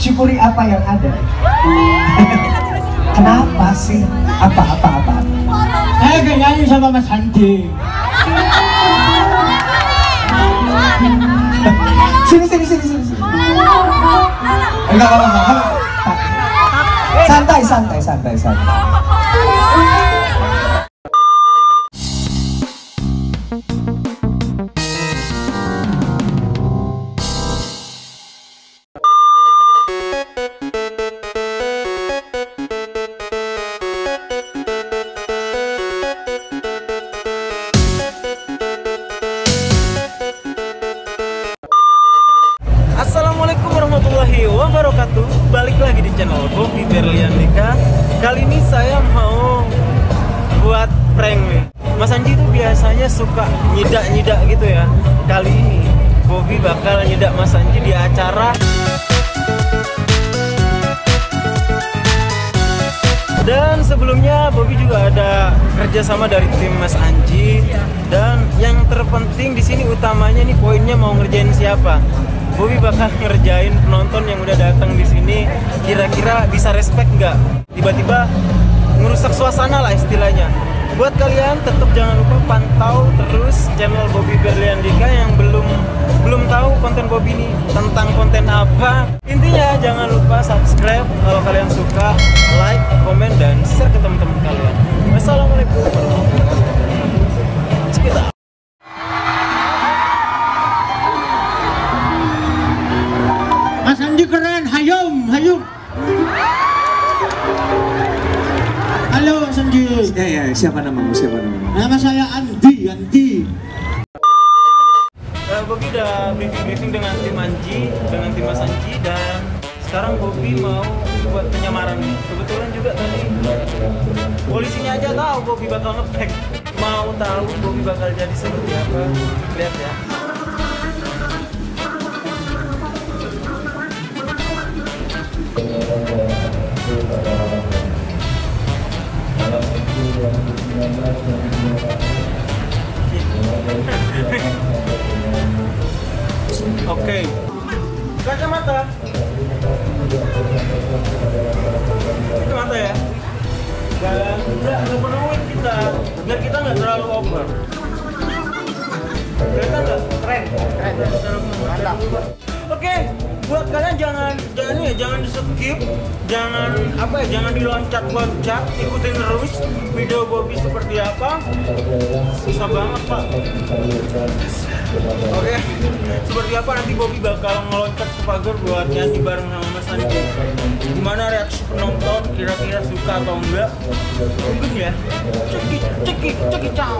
syukuri apa yang ada. Kenapa sih? Apa? Saya gak nyanyi sama Mas Andi. Sini. Enggak apa-apa. Santai. Assalamualaikum warahmatullahi wabarakatuh. Balik lagi di channel Bobby Berliandika. Kali ini saya mau buat prank nih. Mas Anji itu biasanya suka nyidak gitu ya. Kali ini Bobby bakal nyidak Mas Anji di acara. Dan sebelumnya Bobby juga ada kerjasama dari tim Mas Anji. Dan yang terpenting di sini utamanya nih poinnya mau ngerjain siapa. Bobby bakal ngerjain penonton yang udah datang di sini. Kira-kira bisa respect nggak? Tiba-tiba ngerusak suasana lah istilahnya. Buat kalian tetap jangan lupa pantau terus channel Bobby Berliandika yang belum tahu konten Bobby ini tentang konten apa. Intinya jangan lupa subscribe kalau kalian suka, like, komen, dan share ke teman-teman kalian. Wassalamualaikum warahmatullahi wabarakatuh. Sekitar. Mas Andi keren, hayum. Halo Mas Andi. Ya, siapa namamu? Nama saya Andi. Bobby udah briefing dengan tim Anji, dengan tim Mas Anji, dan sekarang Bobby mau buat penyamaran. Kebetulan juga tadi polisinya aja tahu Bobby bakal nge-pack. Mau tahu Bobby bakal jadi seperti apa? Lihat ya. Oke, kacamata ya, dan udah penuhin kita, biar kita nggak terlalu over. Kelihatan nggak? Keren. Oke, buat kalian jangan di skip, jangan diloncat-loncat, ikutin terus video Bobby seperti apa. Susah banget Pak. Oke, seperti apa nanti Bobby bakal ngeloncat ke pagar buat nyanyi bareng sama Mas Andi. Gimana reaksi penonton, kira-kira suka atau enggak? Tungguin ya. Cekik caw.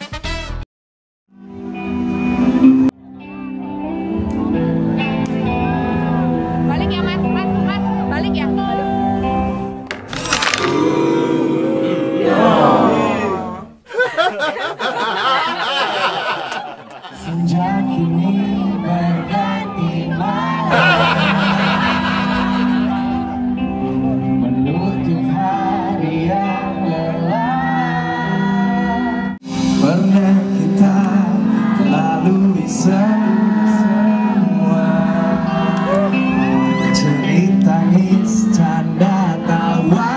Balik ya mas, balik ya. Sejak kini berganti malam, menutup hari yang lelah. Pernah kita lalui semua, cerita hits, canda tawa.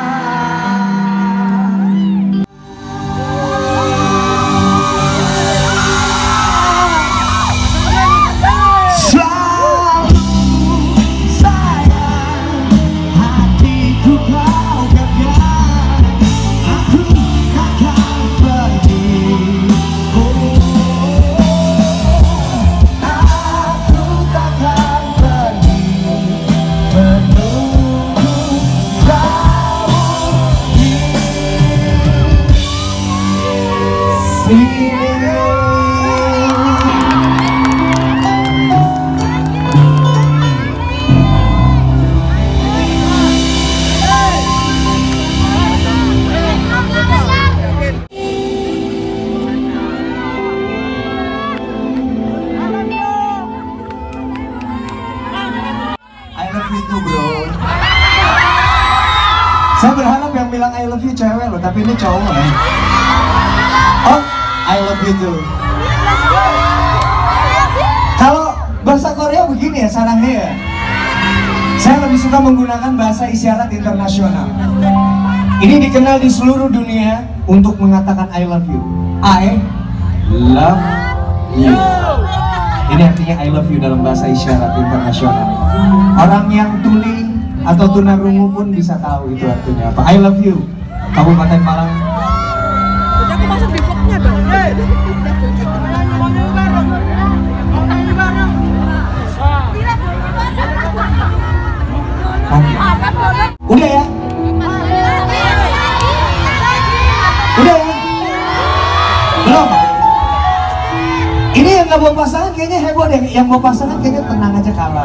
Itu bro, saya berharap yang bilang I love you cewek loh, tapi ini cowok ya. Oh, I love you too. Kalau bahasa Korea begini ya, sarangnya ya. Saya lebih suka menggunakan bahasa isyarat internasional. Ini dikenal di seluruh dunia untuk mengatakan I love you. I love you. Ini artinya I love you dalam bahasa isyarat internasional. Orang yang tuli atau tunarungu pun bisa tahu itu artinya apa. I love you, Kabupaten Malang. Aku masuk di vlognya dong. Udah ya? Udah ya? Belum? Ini yang nggak bawa pasangan kayaknya heboh deh. Yang bawa pasangan kayaknya tenang aja kalah.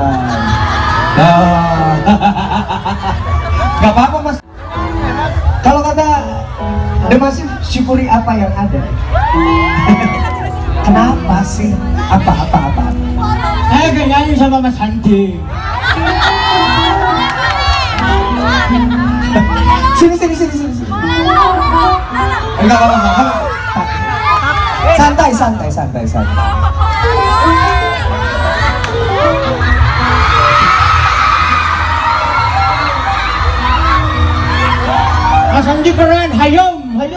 Gak apa-apa mas. Kalau kata The Massive, syukuri apa yang ada. Kenapa sih? Apa? Saya gak nyanyi sama Mas Andi. Sini. Enggak apa-apa. Santai. Mas Andi keren, hayom.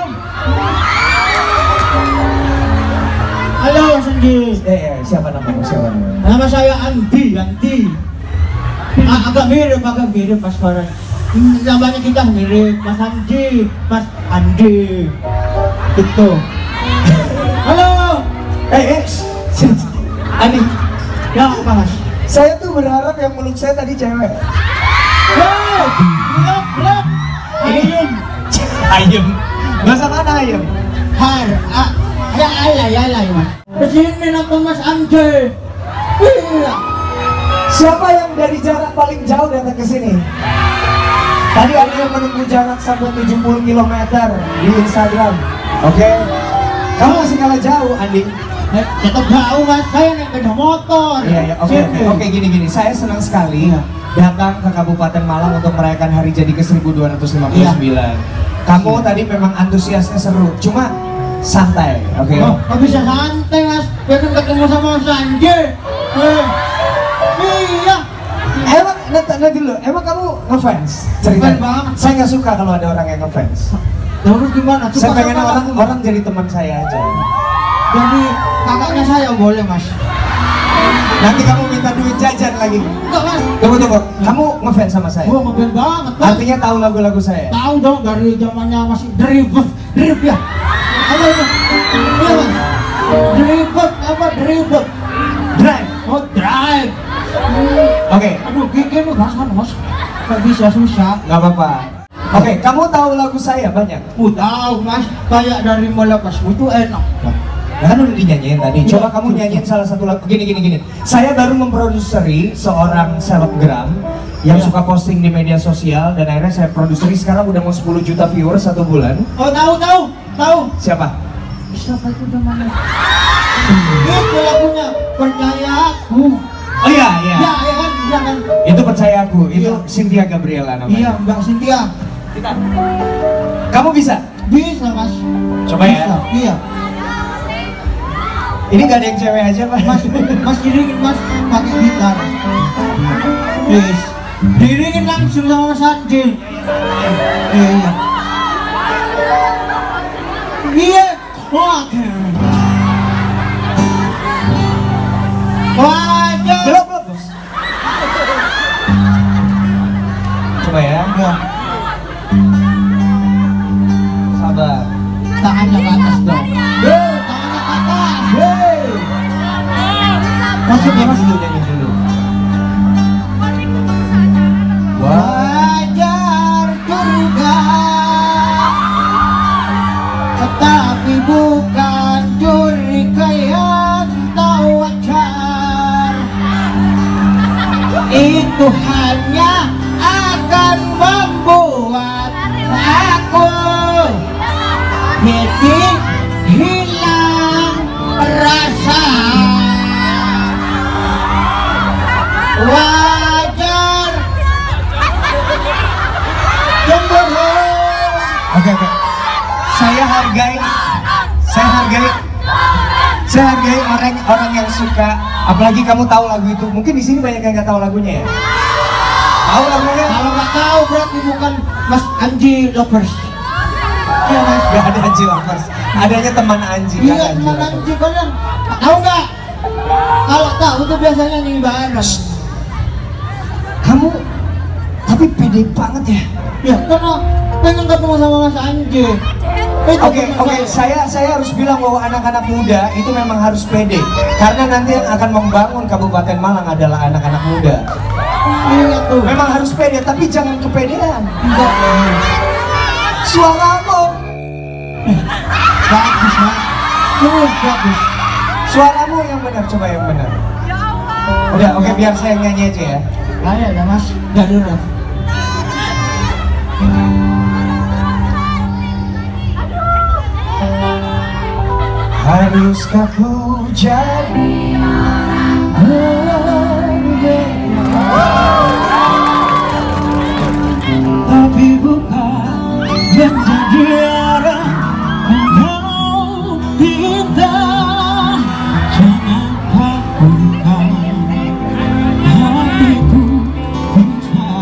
Halo Mas Andi. Siapa namanya? Nama saya Andi. Agak mirip Mas Farhan. Namanya kita mirip, Mas Andi. Gitu. Halo. Andi. Ya apa Mas? Saya tuh berharap yang meluk saya tadi cewek. Belum. Ayam. Bahasa mana ayam? Ya Mas. Kesini nonton Mas Andi. Iya. Siapa yang dari jarak paling jauh datang ke sini? Tadi ada yang menempuh jarak sampai 70 km di Instagram. Oke. Kamu masih kalah jauh, Andi. Tetap jauh Mas, saya naik sepeda motor. Iya. Oke, gini. Saya senang sekali datang ke Kabupaten Malang untuk merayakan hari jadi ke-1259. Kamu tadi memang antusiasnya seru, cuma santai, oke? Oh, nggak bisa santai Mas, pengen ketemu sama Mas Andi. Iya. Nanti dulu, emang kamu ngefans? Cerita. Ngefans banget. Saya nggak suka kalau ada orang yang ngefans. Terus gimana? Saya pengen orang jadi teman saya aja. Jadi kakaknya saya boleh Mas. Nanti kamu minta duit jajan lagi. Enggak Mas. Tunggu. Kamu ngefans sama saya? Gua ngefans banget Mas. Artinya tahu lagu-lagu saya? Tahu dong, dari zamannya masih drip ya. Apa itu? Iya Mas. Drip. Drive. Oh, drive. Oke. Aduh, gigi lu basah Mas. Gak bisa, susah. Nggak apa-apa. Oke, kamu tahu lagu saya banyak? Tahu Mas, kayak dari melepasmu itu enak. Nah, kan udah dinyanyiin tadi. Coba kamu nyanyiin salah satu lagu. Gini. Saya baru memproduksi seorang selebgram yang suka posting di media sosial dan akhirnya saya produseri sekarang udah mau 10 juta viewers 1 bulan. Oh, tahu. Siapa? Siapa itu namanya? Itu lagunya Percaya Aku. Oh iya. Ya kan. Itu Percaya Aku. Itu Iya. Cynthia Gabriela namanya. Iya, Mbak Cynthia. Kamu bisa? Bisa Mas. Coba ya. Bisa. Iya. Ini gak ada yang cewek aja, Pak. Mas diringin Mas pakai gitar. Yes. Diringin langsung sama Mas Andi. Iya. Iya. Oke. Wajar. Belum. Coba ya. Ya. Sabar. Tangannya ke atas dong. Tangannya ke atas. Masuk ya Mas. Nyanyi dulu. Wajar curiga, tetapi bukan curiga yang tak wajar. Itu hanya akan membuat aku jadi hilang rasa. Wajar cemburu. Oke. Saya hargai orang yang suka. Apalagi kamu tahu lagu itu. Mungkin di sini banyak yang nggak tahu lagunya ya. Tahu lagunya? Kalau nggak tahu berarti bukan Mas Anji Lovers. Iya Mas. Gak ada Anji Lovers. Adanya teman Anji. Iya teman Anji kalian. Tahu nggak? Kalau tahu tuh biasanya nyanyi bareng. Kamu tapi pede banget ya. Ya karena pengen ketemu sama Mas Anji. Oke, saya harus bilang bahwa anak-anak muda itu memang harus pede. Karena nanti yang akan membangun Kabupaten Malang adalah anak-anak muda. Iya tuh. Memang harus pede, tapi jangan kepedean. Enggak. Suaramu. Bagus Mas. Bagus. Suaramu yang benar, coba yang benar. Udah, oke, biar saya nyanyi aja ya. Ayo ya Mas, gaduh Mas. Haruskah ku jadi tapi bukan menjadi orang kau pinta. Jangan takutkan hatiku bisa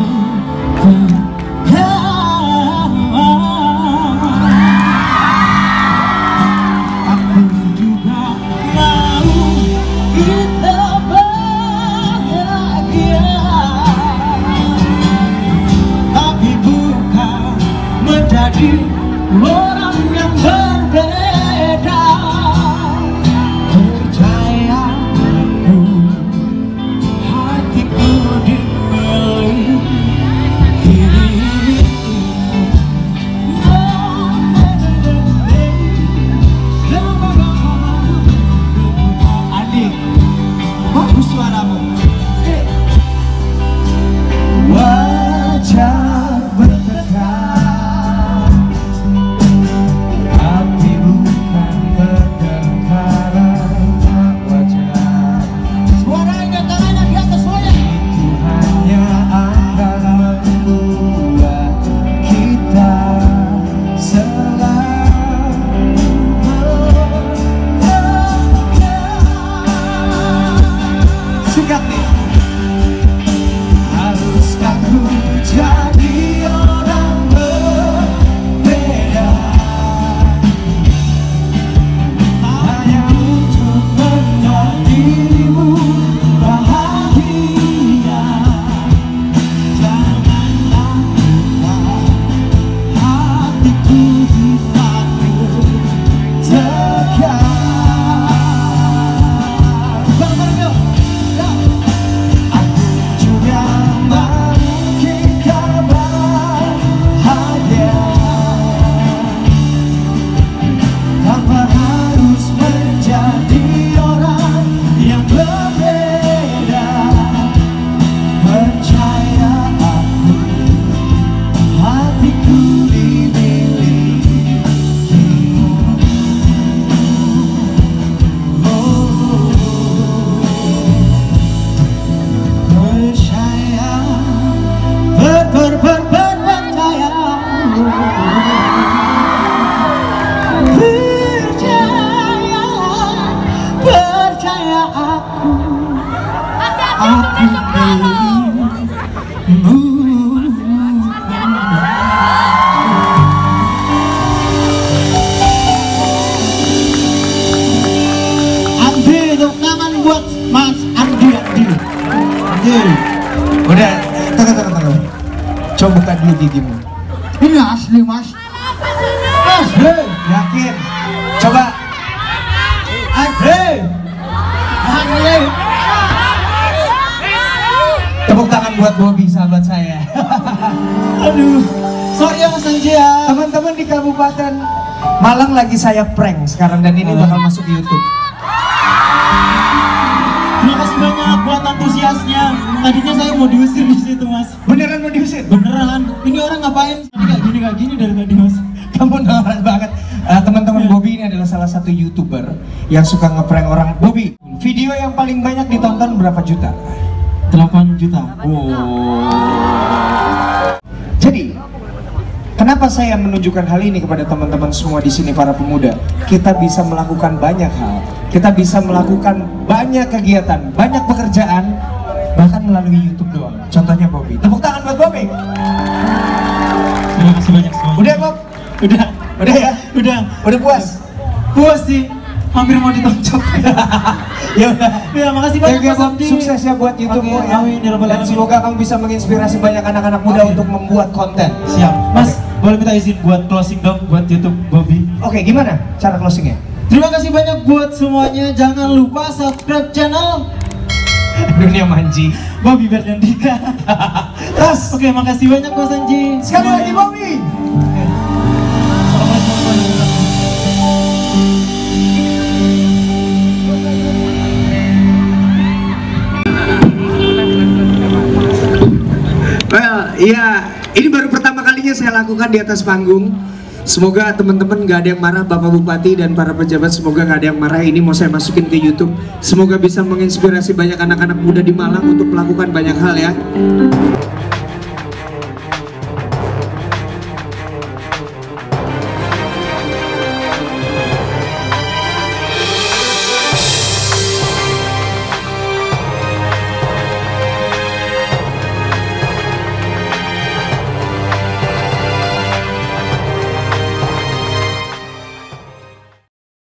aku juga mau kita bahagia, tapi bukan menjadi orang yang berbeda. Percaya aku, hatiku dimiliki. Andi, bagus suaramu. Wajah bertekan, tapi bukan bertengkaran wajah. Suaranya tangannya di atas semuanya. Itu hanya akan membuat kita selalu sikat nih. Haruskah ku jadi orang berbeda hanya untuk menjadimu bahagia? Jangan lakukan hatiku bisa Tegar. Bang Mario, Aku juga mau kita bahagia tanpa harus menjadi orang yang berbeda. Percaya aku, hatiku dimiliki. percaya, percaya, percaya aku Andi, tepuk tangan buat Mas Andi. Udah, tunggu. Coba buka dulu gigimu. Ini asli Mas. Asli. Yakin? Coba. Asli. Asli. Tepuk tangan buat Bobby, sahabat saya. Aduh, sorry ya Mas Anji ya. Teman-teman di Kabupaten Malang lagi saya prank sekarang dan ini bakal masuk di YouTube. Terima kasih banyak buat antusiasnya. Tadinya saya mau diusir di situ Mas. Beneran mau diusir? Beneran. Ini orang ngapain? Tadi kayak gini dari tadi Mas. Kamu norak banget. Teman-teman, Bobby ini adalah salah satu YouTuber yang suka ngeprank orang. Bobby, video yang paling banyak ditonton berapa juta? 8 juta. Jadi, kenapa saya menunjukkan hal ini kepada teman-teman semua di sini, para pemuda? Kita bisa melakukan banyak hal. Kita bisa melakukan banyak kegiatan, banyak pekerjaan bahkan melalui YouTube doang. Contohnya Bobby. Tepuk tangan buat Bobby. Terima kasih banyak semua. Udah Bob? Udah. Udah ya? Udah puas? Puas sih. Hampir mau ditonjok. Ya udah. Ya, makasih banyak Thank you, Mas Bob. Anji. Sukses ya buat YouTube-mu ya. Amin, ya Rabbal Dan Alamin. semoga kamu bisa menginspirasi banyak anak-anak muda untuk membuat konten. Siap. Mas, boleh minta izin buat closing dong buat YouTube Bobby. Oke, gimana cara closingnya? Terima kasih banyak buat semuanya. Jangan lupa subscribe channel Dunia Manji. Bobby Bernardika. Tas. Oke, makasih banyak Mas Anji. Sekali lagi Bobby. Well, iya, ini baru pertama kalinya saya lakukan di atas panggung. Semoga teman-teman gak ada yang marah, Bapak Bupati dan para pejabat, semoga gak ada yang marah. Ini mau saya masukin ke YouTube. Semoga bisa menginspirasi banyak anak-anak muda di Malang untuk melakukan banyak hal ya.